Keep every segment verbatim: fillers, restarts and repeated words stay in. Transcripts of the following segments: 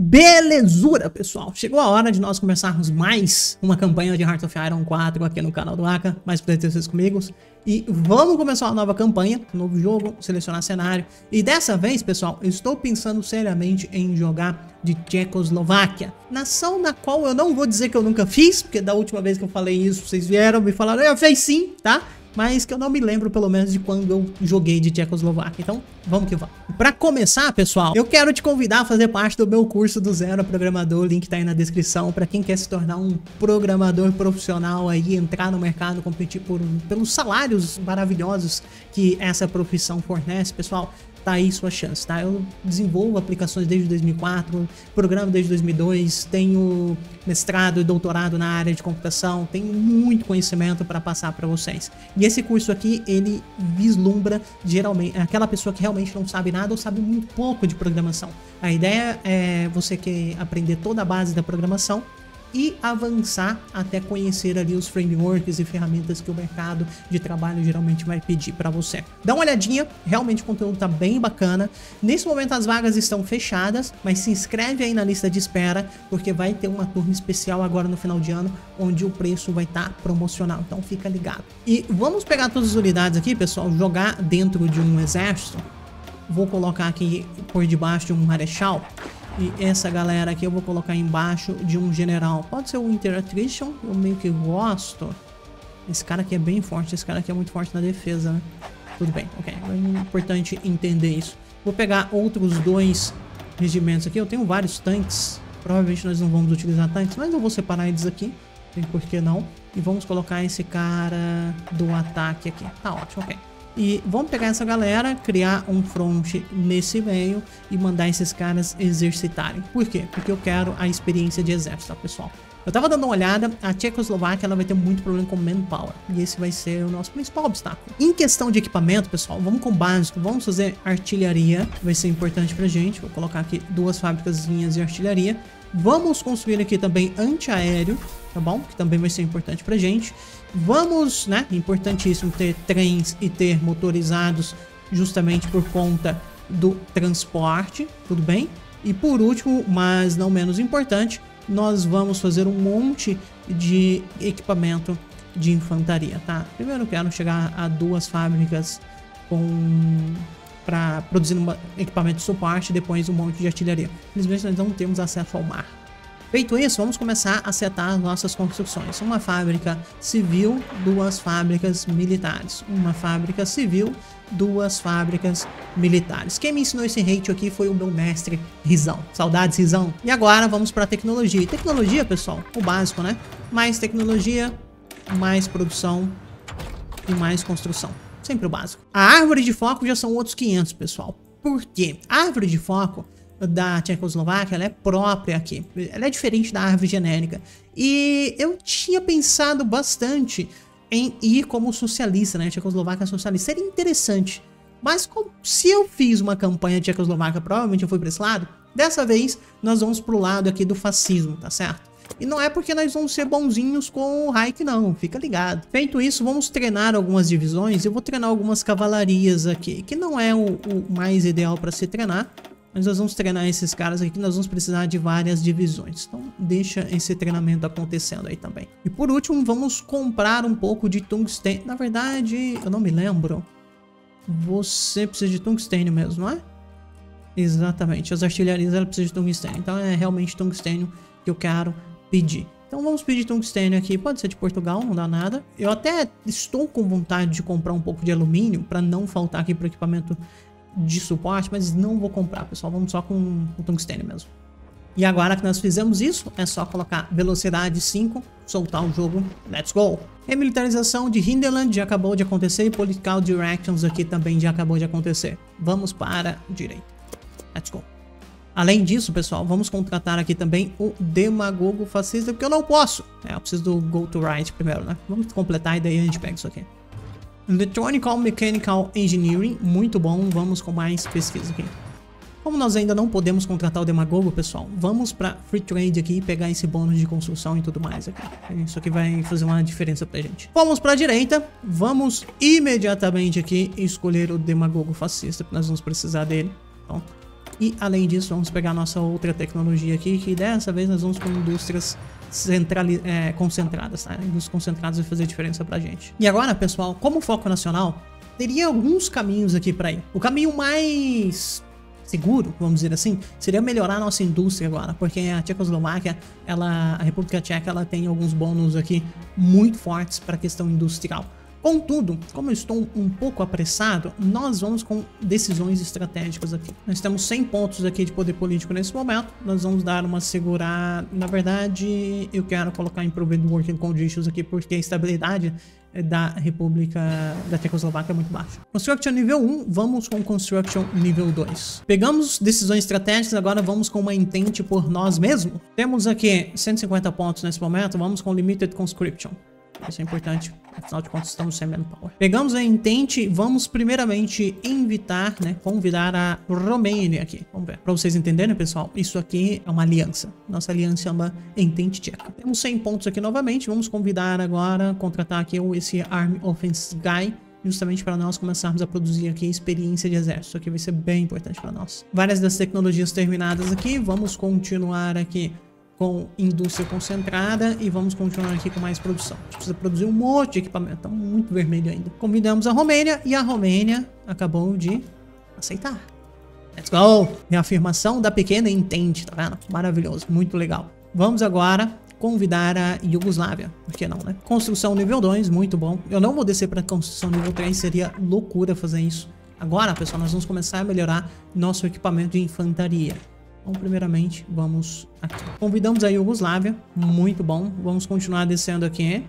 Belezura, pessoal! Chegou a hora de nós começarmos mais uma campanha de Hearts of Iron quatro aqui no canal do Aka, mais pra ter vocês comigo. E vamos começar uma nova campanha, um novo jogo, selecionar cenário. E dessa vez, pessoal, eu estou pensando seriamente em jogar de Tchecoslováquia. Nação na qual eu não vou dizer que eu nunca fiz, porque da última vez que eu falei isso, vocês vieram me falaram, eu fiz sim, tá? Mas que eu não me lembro, pelo menos, de quando eu joguei de Tchecoslováquia. Então, vamos que vamos. Pra começar, pessoal, eu quero te convidar a fazer parte do meu curso do Zero Programador. O link tá aí na descrição. Pra quem quer se tornar um programador profissional aí, entrar no mercado, competir por, pelos salários maravilhosos que essa profissão fornece, pessoal. Tá aí sua chance, tá? Eu desenvolvo aplicações desde dois mil e quatro, programo desde dois mil e dois, tenho mestrado e doutorado na área de computação, tenho muito conhecimento para passar para vocês. E esse curso aqui, ele vislumbra geralmente aquela pessoa que realmente não sabe nada ou sabe muito pouco de programação. A ideia é você quer aprender toda a base da programação e avançar até conhecer ali os frameworks e ferramentas que o mercado de trabalho geralmente vai pedir para você. Dá uma olhadinha, realmente o conteúdo tá bem bacana. Nesse momento as vagas estão fechadas, mas se inscreve aí na lista de espera, porque vai ter uma turma especial agora no final de ano, onde o preço vai estar promocional, então fica ligado. E vamos pegar todas as unidades aqui, pessoal, jogar dentro de um exército. Vou colocar aqui por debaixo de um marechal. E essa galera aqui eu vou colocar embaixo de um general. Pode ser um Inter Attrition, eu meio que gosto. Esse cara aqui é bem forte, esse cara aqui é muito forte na defesa, né? Tudo bem, ok. É importante entender isso. Vou pegar outros dois regimentos aqui. Eu tenho vários tanques. Provavelmente nós não vamos utilizar tanques, mas eu vou separar eles aqui. Tem por que não. E vamos colocar esse cara do ataque aqui. Tá ótimo, ok. E vamos pegar essa galera, criar um front nesse meio e mandar esses caras exercitarem. Por quê? Porque eu quero a experiência de exército, tá, pessoal? Eu tava dando uma olhada, a Tchecoslováquia ela vai ter muito problema com manpower. E esse vai ser o nosso principal obstáculo. Em questão de equipamento, pessoal, vamos com o básico. Vamos fazer artilharia, vai ser importante pra gente. Vou colocar aqui duas fábricazinhas de artilharia. Vamos construir aqui também antiaéreo, tá bom? Que também vai ser importante pra gente. Vamos, né? Importantíssimo ter trens e ter motorizados justamente por conta do transporte, tudo bem? E por último, mas não menos importante, nós vamos fazer um monte de equipamento de infantaria, tá? Primeiro eu quero chegar a duas fábricas com... para produzir um equipamento de suporte e depois um monte de artilharia. Infelizmente nós não temos acesso ao mar. Feito isso, vamos começar a setar as nossas construções. Uma fábrica civil, duas fábricas militares. Uma fábrica civil, duas fábricas militares. Quem me ensinou esse ratio aqui foi o meu mestre Rizão. Saudades, Rizão. E agora vamos para tecnologia. E tecnologia, pessoal, o básico, né? Mais tecnologia, mais produção e mais construção. Sempre o básico. A árvore de foco já são outros quinhentos, pessoal. Por quê? A árvore de foco da Tchecoslováquia, ela é própria aqui. Ela é diferente da árvore genérica. E eu tinha pensado bastante em ir como socialista, né? Tchecoslováquia socialista. Seria interessante. Mas como, se eu fiz uma campanha de Tchecoslováquia, provavelmente eu fui para esse lado. Dessa vez, nós vamos pro lado aqui do fascismo, tá certo? E não é porque nós vamos ser bonzinhos com o Reich, não. Fica ligado. Feito isso, vamos treinar algumas divisões. Eu vou treinar algumas cavalarias aqui, que não é o, o mais ideal para se treinar. Mas nós vamos treinar esses caras aqui, nós vamos precisar de várias divisões. Então deixa esse treinamento acontecendo aí também. E por último, vamos comprar um pouco de tungstênio. Na verdade, eu não me lembro. Você precisa de tungstênio mesmo, não é? Exatamente, as artilharias elas precisam de tungstênio. Então é realmente tungstênio que eu quero pedir. Então vamos pedir tungstênio aqui, pode ser de Portugal, não dá nada. Eu até estou com vontade de comprar um pouco de alumínio para não faltar aqui para o equipamento de suporte, mas não vou comprar, pessoal. Vamos só com o tungstênio mesmo. E agora que nós fizemos isso, é só colocar velocidade cinco, soltar o jogo, let's go! Remilitarização de Hinterland já acabou de acontecer e Political Directions aqui também já acabou de acontecer. Vamos para a direita, let's go! Além disso, pessoal, vamos contratar aqui também o demagogo fascista, porque eu não posso. É, eu preciso do go to right primeiro, né? Vamos completar e daí a gente pega isso aqui. Electronical Mechanical Engineering, muito bom, vamos com mais pesquisa aqui. Como nós ainda não podemos contratar o demagogo, pessoal, vamos para Free Trade aqui e pegar esse bônus de construção e tudo mais aqui. Isso aqui vai fazer uma diferença pra gente. Vamos para a direita, vamos imediatamente aqui escolher o demagogo fascista, porque nós vamos precisar dele. Pronto. E além disso, vamos pegar nossa outra tecnologia aqui, que dessa vez nós vamos com indústrias é, concentradas, tá? Indústrias concentradas vai fazer diferença pra gente. E agora, pessoal, como foco nacional, teria alguns caminhos aqui pra ir. O caminho mais seguro, vamos dizer assim, seria melhorar a nossa indústria agora, porque a Tchecoslováquia, ela, a República Tcheca, ela tem alguns bônus aqui muito fortes para a questão industrial. Contudo, como eu estou um pouco apressado, nós vamos com decisões estratégicas aqui. Nós temos cem pontos aqui de poder político nesse momento. Nós vamos dar uma segurada. Na verdade, eu quero colocar Improved Working Conditions aqui, porque a estabilidade da República da Tchecoslováquia é muito baixa. Construction nível um, vamos com Construction nível dois. Pegamos decisões estratégicas, agora vamos com uma Entente por nós mesmos. Temos aqui cento e cinquenta pontos nesse momento, vamos com Limited Conscription. Isso é importante, afinal de contas estamos sem manpower. Pegamos a Entente, vamos primeiramente invitar, né, convidar a Romênia aqui. Vamos ver. Para vocês entenderem, pessoal, isso aqui é uma aliança. Nossa aliança é uma Entente Tcheca. Temos cem pontos aqui novamente, vamos convidar agora, contratar aqui esse Army Offense Guy, justamente para nós começarmos a produzir aqui experiência de exército. Isso aqui vai ser bem importante para nós. Várias das tecnologias terminadas aqui, vamos continuar aqui com indústria concentrada e vamos continuar aqui com mais produção. A gente precisa produzir um monte de equipamento, tá muito vermelho ainda. Convidamos a Romênia e a Romênia acabou de aceitar. Let's go! Reafirmação da pequena Entente, tá vendo? Maravilhoso, muito legal. Vamos agora convidar a Iugoslávia, por que não, né? Construção nível dois, muito bom. Eu não vou descer para construção nível três, seria loucura fazer isso. Agora, pessoal, nós vamos começar a melhorar nosso equipamento de infantaria. Então, primeiramente, vamos aqui. Convidamos a Iugoslávia, muito bom. Vamos continuar descendo aqui.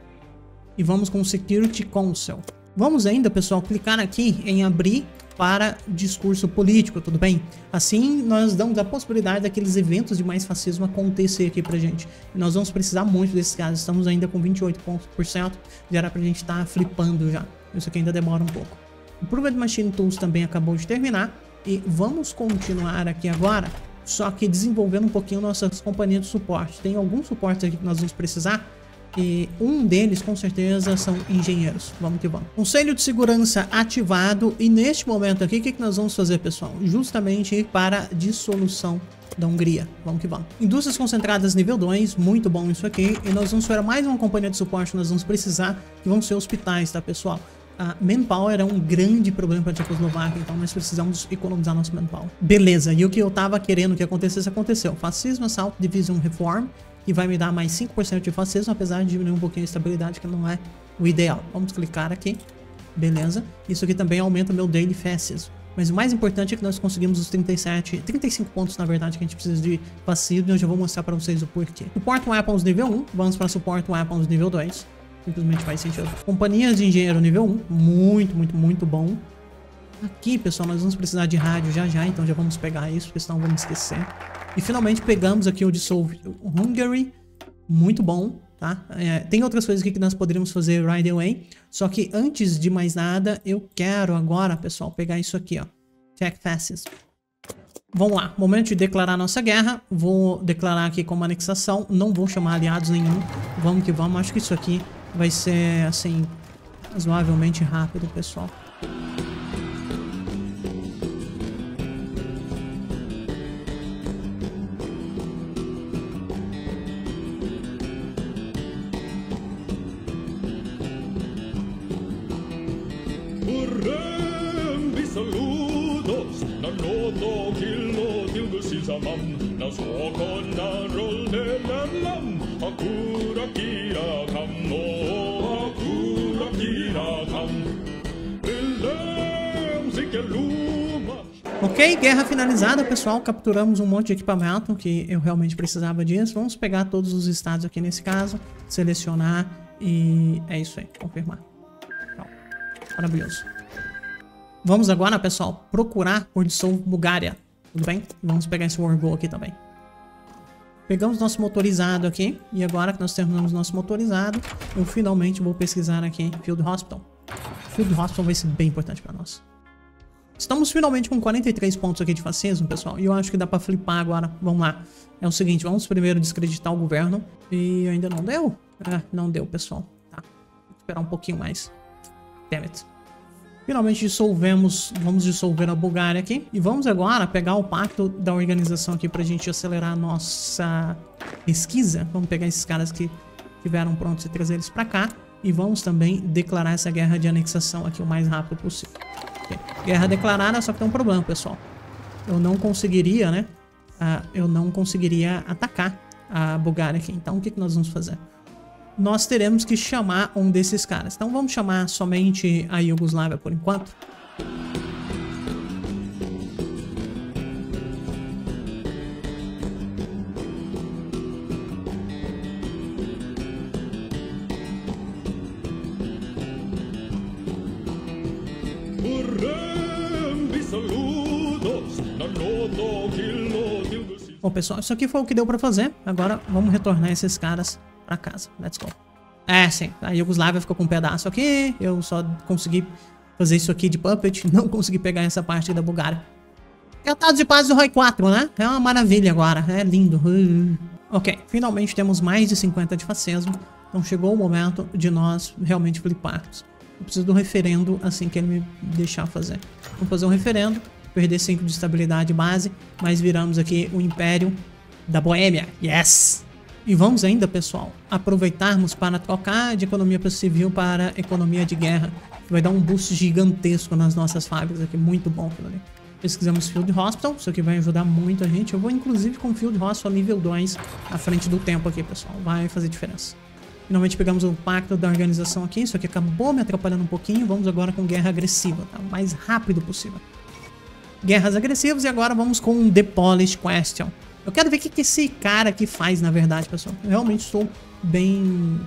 E vamos com Security Council. Vamos ainda, pessoal, clicar aqui em abrir para discurso político, tudo bem? Assim, nós damos a possibilidade daqueles eventos de mais fascismo acontecer aqui pra gente. E nós vamos precisar muito desses casos. Estamos ainda com vinte e oito por cento. Já era pra gente estar tá flipando já. Isso aqui ainda demora um pouco. O Improved Machine Tools também acabou de terminar. E vamos continuar aqui agora, só que desenvolvendo um pouquinho nossas companhias de suporte. Tem alguns suportes aqui que nós vamos precisar, e um deles com certeza são engenheiros. Vamos que vamos. Conselho de Segurança ativado, e neste momento aqui, o que, que nós vamos fazer, pessoal? Justamente para dissolução da Hungria. Vamos que vamos. Indústrias concentradas nível dois, muito bom isso aqui, e nós vamos ter mais uma companhia de suporte que nós vamos precisar, que vão ser hospitais, tá, pessoal? A manpower é um grande problema para a Tchecoslováquia, então nós precisamos economizar nosso manpower. Beleza, e o que eu tava querendo que acontecesse, aconteceu. Fascismo Assault Division Reform, que vai me dar mais cinco por cento de fascismo, apesar de diminuir um pouquinho a estabilidade, que não é o ideal. Vamos clicar aqui, beleza. Isso aqui também aumenta o meu Daily Fascism. Mas o mais importante é que nós conseguimos os trinta e sete, trinta e cinco pontos, na verdade, que a gente precisa de fascismo, e eu já vou mostrar para vocês o porquê. Support Weapons nível um, vamos para Support Weapons nível dois. Simplesmente faz sentido. Companhias de engenheiro nível um, muito, muito, muito bom. Aqui, pessoal, nós vamos precisar de rádio já já, então já vamos pegar isso, porque senão vamos esquecer. E finalmente pegamos aqui o Dissolve Hungary, muito bom, tá? É, tem outras coisas aqui que nós poderíamos fazer right away, só que antes de mais nada, eu quero agora, pessoal, pegar isso aqui, ó. Check Fascism. Vamos lá, momento de declarar nossa guerra. Vou declarar aqui como anexação, não vou chamar aliados nenhum. Vamos que vamos, acho que isso aqui vai ser, assim, razoavelmente rápido, pessoal. Ok, guerra finalizada, pessoal. Capturamos um monte de equipamento que eu realmente precisava disso. Vamos pegar todos os estados aqui nesse caso, selecionar e é isso aí, confirmar. Maravilhoso. Vamos agora, pessoal, procurar por Dissolve Bulgária. Tudo bem? Vamos pegar esse War Goal aqui também. Pegamos nosso motorizado aqui. E agora que nós terminamos nosso motorizado, eu finalmente vou pesquisar aqui Field Hospital. Field Hospital vai ser bem importante para nós. Estamos finalmente com quarenta e três pontos aqui de fascismo, pessoal. E eu acho que dá pra flipar agora. Vamos lá. É o seguinte, vamos primeiro descreditar o governo. E ainda não deu? É, não deu, pessoal. Tá. Vou esperar um pouquinho mais. Damn it. Finalmente dissolvemos, vamos dissolver a Bulgária aqui. E vamos agora pegar o pacto da organização aqui pra gente acelerar a nossa pesquisa. Vamos pegar esses caras que estiveram prontos e trazer eles pra cá. E vamos também declarar essa guerra de anexação aqui o mais rápido possível. Okay. Guerra declarada, só que tem um problema, pessoal. Eu não conseguiria, né? Uh, eu não conseguiria atacar a Bulgária aqui. Então, o que, que nós vamos fazer? Nós teremos que chamar um desses caras. Então, vamos chamar somente a Iugoslávia por enquanto. Bom, pessoal, isso aqui foi o que deu pra fazer. Agora, vamos retornar esses caras pra casa. Let's go. É, sim. A Iugoslávia ficou com um pedaço aqui. Eu só consegui fazer isso aqui de puppet. Não consegui pegar essa parte da Bulgária. Tratados de paz do Roi quatro, né? É uma maravilha agora. É lindo. Uh. Ok. Finalmente temos mais de cinquenta de fascismo. Então chegou o momento de nós realmente fliparmos. Eu preciso do referendo assim que ele me deixar fazer. Vamos fazer um referendo. Perder cinco de estabilidade base. Mas viramos aqui o Império da Boêmia. Yes! E vamos ainda, pessoal, aproveitarmos para trocar de economia civil para economia de guerra. Vai dar um boost gigantesco nas nossas fábricas aqui, muito bom aquilo ali. Pesquisamos Field Hospital, isso aqui vai ajudar muito a gente. Eu vou inclusive com Field Hospital nível dois à frente do tempo aqui, pessoal. Vai fazer diferença. Finalmente pegamos o pacto da organização aqui, isso aqui acabou me atrapalhando um pouquinho. Vamos agora com guerra agressiva, tá? O mais rápido possível. Guerras agressivas e agora vamos com um The Polish Question. Eu quero ver o que, que esse cara aqui faz, na verdade, pessoal. Eu realmente estou bem...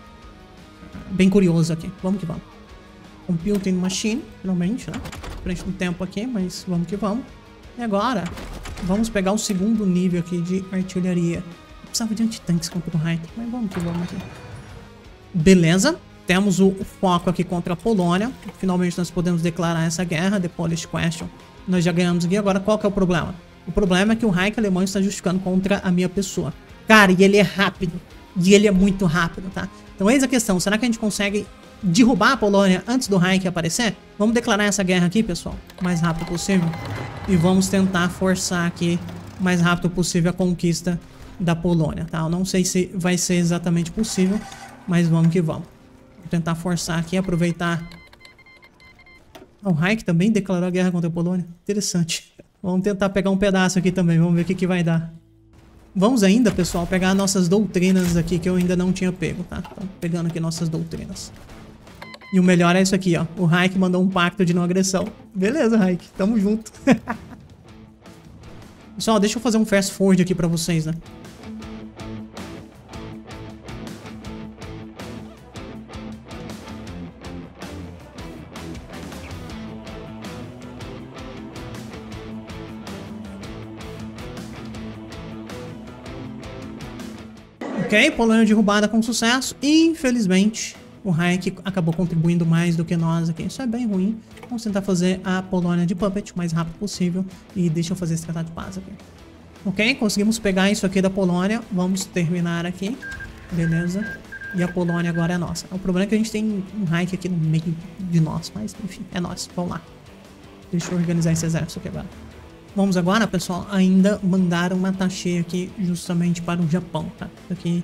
Bem curioso aqui. Vamos que vamos. Computing Machine, finalmente, né? Frente do tempo aqui, mas vamos que vamos. E agora, vamos pegar o segundo nível aqui de artilharia. Eu precisava de antitanques contra o Reich, mas vamos que vamos aqui. Beleza. Temos o foco aqui contra a Polônia. Finalmente nós podemos declarar essa guerra, The Polish Question. Nós já ganhamos aqui. Agora, qual que é o problema? O problema é que o Reich alemão está justificando contra a minha pessoa. Cara, e ele é rápido. E ele é muito rápido, tá? Então eis a questão. Será que a gente consegue derrubar a Polônia antes do Reich aparecer? Vamos declarar essa guerra aqui, pessoal. O mais rápido possível. E vamos tentar forçar aqui o mais rápido possível a conquista da Polônia, tá? Eu não sei se vai ser exatamente possível. Mas vamos que vamos. Vou tentar forçar aqui, aproveitar. O Reich também declarou a guerra contra a Polônia. Interessante. Vamos tentar pegar um pedaço aqui também. Vamos ver o que, que vai dar. Vamos ainda, pessoal, pegar nossas doutrinas aqui que eu ainda não tinha pego, tá? Então, pegando aqui nossas doutrinas. E o melhor é isso aqui, ó. O Reich mandou um pacto de não agressão. Beleza, Reich. Tamo junto. Pessoal, deixa eu fazer um fast forward aqui pra vocês, né? Ok, Polônia derrubada com sucesso. Infelizmente, o Reich acabou contribuindo mais do que nós aqui. Isso é bem ruim. Vamos tentar fazer a Polônia de puppet o mais rápido possível. E deixa eu fazer esse tratado de paz aqui. Ok, conseguimos pegar isso aqui da Polônia. Vamos terminar aqui. Beleza. E a Polônia agora é nossa. O problema é que a gente tem um Reich aqui no meio de nós. Mas, enfim, é nosso. Vamos lá. Deixa eu organizar esse exército aqui agora. Vamos agora, pessoal, ainda mandar uma taxa aqui justamente para o Japão, tá? Isso aqui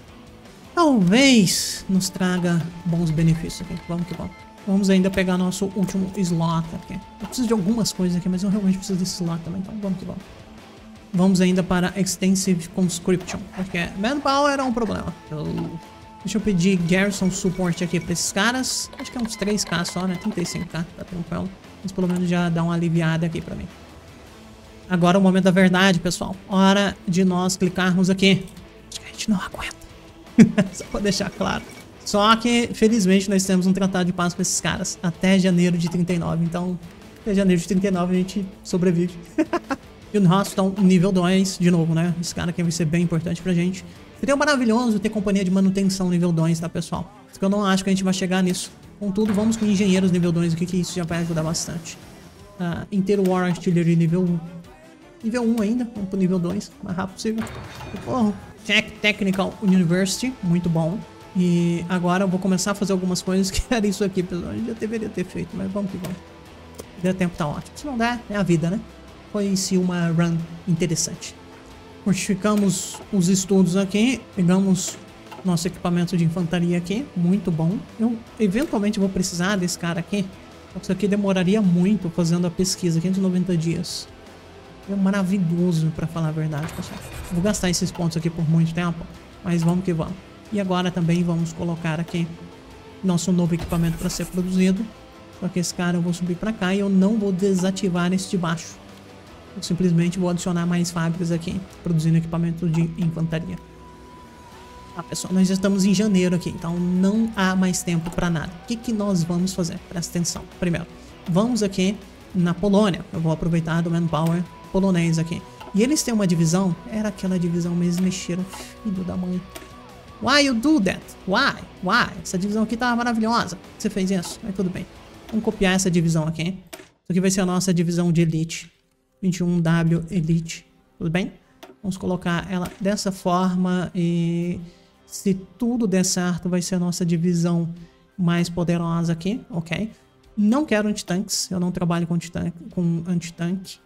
talvez nos traga bons benefícios aqui. Vamos que vamos. Vamos ainda pegar nosso último slot aqui. Eu preciso de algumas coisas aqui, mas eu realmente preciso desse slot também, então vamos que vamos. Vamos ainda para Extensive Conscription, porque Manpower era um problema. Eu... Deixa eu pedir Garrison Support aqui para esses caras. Acho que é uns três K só, né? trinta e cinco K, tá tranquilo. Mas pelo menos já dá uma aliviada aqui para mim. Agora é o momento da verdade, pessoal. Hora de nós clicarmos aqui. Acho que a gente não aguenta. Só pra deixar claro. Só que, felizmente, nós temos um tratado de paz com esses caras. Até janeiro de trinta e nove. Então, até janeiro de trinta e nove a gente sobrevive. E o Hospital nível dois, de novo, né? Esse cara aqui vai ser bem importante pra gente. Seria maravilhoso ter companhia de manutenção nível dois, tá, pessoal? Porque eu não acho que a gente vai chegar nisso. Contudo, vamos com engenheiros nível dois aqui, que isso já vai ajudar bastante. Uh, Inteiro War Artillery nível um. Nível um ainda, vamos pro nível dois, o mais rápido possível. Oh, Tech Technical University, muito bom. E agora eu vou começar a fazer algumas coisas que era isso aqui, pessoal. A gente já deveria ter feito, mas vamos que vamos. O tempo tá ótimo. Se não der, é a vida, né? Foi-se uma run interessante. Fortificamos os estudos aqui. Pegamos nosso equipamento de infantaria aqui. Muito bom. Eu eventualmente vou precisar desse cara aqui. Isso aqui demoraria muito fazendo a pesquisa. quinhentos e noventa dias. É maravilhoso, pra falar a verdade, pessoal. Vou gastar esses pontos aqui por muito tempo. Mas vamos que vamos. E agora também vamos colocar aqui nosso novo equipamento para ser produzido. Só que esse cara eu vou subir para cá e eu não vou desativar esse de baixo. Eu simplesmente vou adicionar mais fábricas aqui, produzindo equipamento de infantaria. Ah, pessoal, nós já estamos em janeiro aqui, então não há mais tempo para nada. O que, que nós vamos fazer? Presta atenção. Primeiro, vamos aqui na Polônia. Eu vou aproveitar do manpower polonês aqui. E eles têm uma divisão, era aquela divisão mesmo, mexeram, filho da mãe. Why you do that? Why? Why? Essa divisão aqui tá maravilhosa. Você fez isso? Mas tudo bem. Vamos copiar essa divisão aqui. Isso aqui vai ser a nossa divisão de Elite. vinte e um W Elite. Tudo bem? Vamos colocar ela dessa forma e se tudo der certo vai ser a nossa divisão mais poderosa aqui. Ok. Não quero antitanques. Eu não trabalho com antitanque. Com antitanque.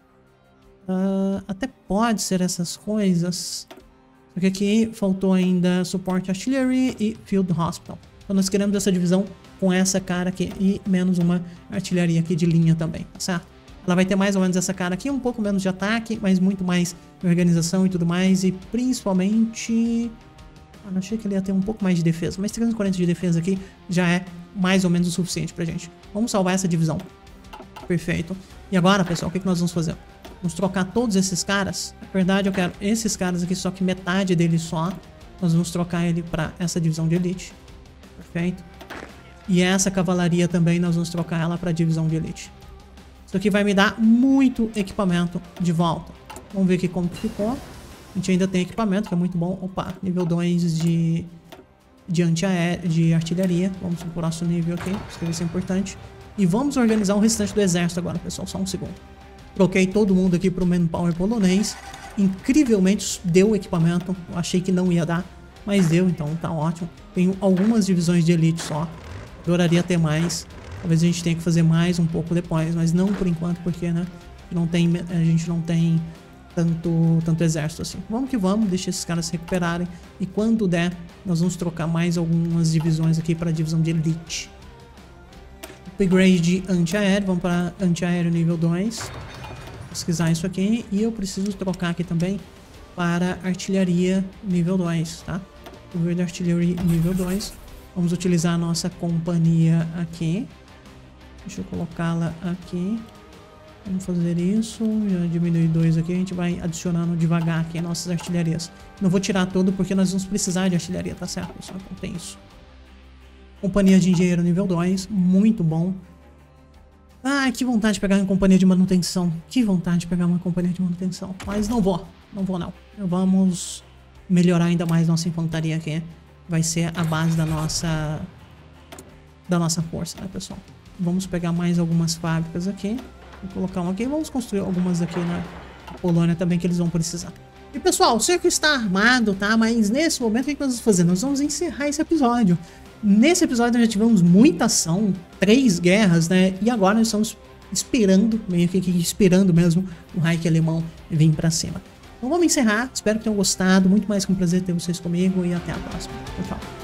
Uh, até pode ser essas coisas. Porque aqui faltou ainda suporte artillery e field hospital. Então nós queremos essa divisão com essa cara aqui e menos uma artilharia aqui de linha também, tá certo? Ela vai ter mais ou menos essa cara aqui, um pouco menos de ataque, mas muito mais organização e tudo mais. E principalmente... Ah, não achei que ele ia ter um pouco mais de defesa, mas trezentos e quarenta de defesa aqui já é mais ou menos o suficiente pra gente. Vamos salvar essa divisão. Perfeito. E agora, pessoal, o que, que nós vamos fazer? Vamos trocar todos esses caras. Na verdade, eu quero esses caras aqui, só que metade deles só. Nós vamos trocar ele para essa divisão de elite. Perfeito. E essa cavalaria também, nós vamos trocar ela para a divisão de elite. Isso aqui vai me dar muito equipamento de volta. Vamos ver aqui como que ficou. A gente ainda tem equipamento, que é muito bom. Opa, nível dois de, de antiaéreo, de artilharia. Vamos pro próximo nível aqui. Isso vai ser importante. E vamos organizar o restante do exército agora, pessoal. Só um segundo. Troquei todo mundo aqui pro manpower polonês. Incrivelmente deu equipamento. Eu achei que não ia dar, mas deu, então tá ótimo. Tenho algumas divisões de elite só. Adoraria ter mais. Talvez a gente tenha que fazer mais um pouco depois, mas não por enquanto, porque né, não tem, a gente não tem tanto, tanto exército assim. Vamos que vamos, deixa esses caras se recuperarem. E quando der, nós vamos trocar mais algumas divisões aqui para a divisão de elite. Upgrade de antiaéreo, vamos para antiaéreo nível dois. Pesquisar isso aqui. E eu preciso trocar aqui também para artilharia nível dois, tá? Upgrade artilharia nível dois. Vamos utilizar a nossa companhia aqui. Deixa eu colocá-la aqui. Vamos fazer isso. Já diminui dois aqui. A gente vai adicionando devagar aqui nossas artilharias. Não vou tirar tudo porque nós vamos precisar de artilharia, tá certo, pessoal? Então tem isso. Companhia de engenheiro nível dois. Muito bom. Ah, que vontade de pegar uma companhia de manutenção. Que vontade de pegar uma companhia de manutenção. Mas não vou. Não vou, não. Vamos melhorar ainda mais nossa infantaria aqui. Vai ser a base da nossa... Da nossa força, né, pessoal? Vamos pegar mais algumas fábricas aqui. Vou colocar uma aqui. Vamos construir algumas aqui na Polônia também que eles vão precisar. E, pessoal, o cerco está armado, tá? Mas nesse momento, o que nós vamos fazer? Nós vamos encerrar esse episódio. Nesse episódio, nós já tivemos muita ação. Três guerras, né? E agora nós estamos esperando, meio que esperando mesmo, o Reich alemão vir pra cima. Então vamos encerrar. Espero que tenham gostado. Muito mais que um prazer ter vocês comigo. E até a próxima. Tchau, tchau.